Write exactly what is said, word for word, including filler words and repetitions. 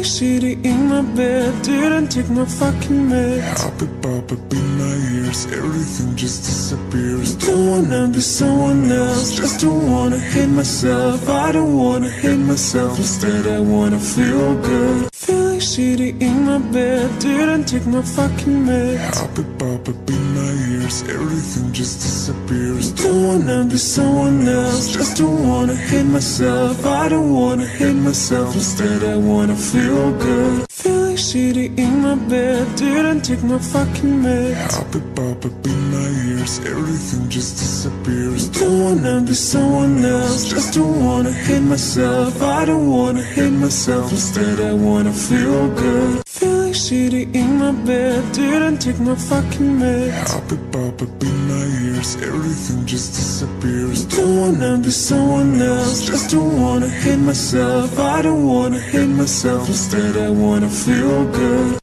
Feeling shitty in my bed, didn't take my fucking meds. Pop it, pop it in my ears, everything just disappears. Don't wanna be someone else, just don't wanna hate myself. I don't wanna hate myself, instead I wanna feel good. Feeling shitty in my bed, didn't take my fucking meds. Pop it, pop it in my ears, everything just disappears. Don't wanna be someone else, just don't wanna hate myself. I don't wanna hate myself, instead I wanna feel good. Feeling shitty in my bed, didn't take my fucking meds. Pop it, pop it in my ears, everything just disappears. Don't wanna be someone else, just don't wanna hate myself. I don't wanna hate myself, instead I wanna feel good. Feeling shitty in my bed, didn't take my fucking meds. Pop it, pop it in my ears, everything just disappears. Don't wanna be someone else, just don't wanna hate myself. I don't wanna hate myself, instead I wanna feel good.